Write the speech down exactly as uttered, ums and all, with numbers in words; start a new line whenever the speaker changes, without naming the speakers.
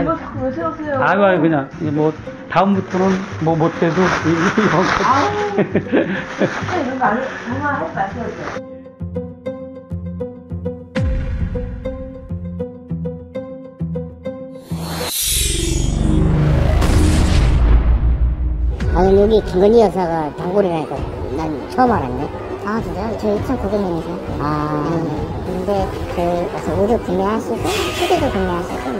이거 자꾸 왜 세우세요?
아이고, 아이고, 그냥, 뭐, 다음부터는 뭐, 못해도, 이런 거.
아우, 진짜 이런 거 안, 정말 하지 마세요.
아니 여기 김건희 여사가 단골이라니까 난 처음 알았네. 아 진짜요? 저 이천구백 년이세요? 아 네. 근데 그 와서 의류 구매하시고 시계도 구매하시고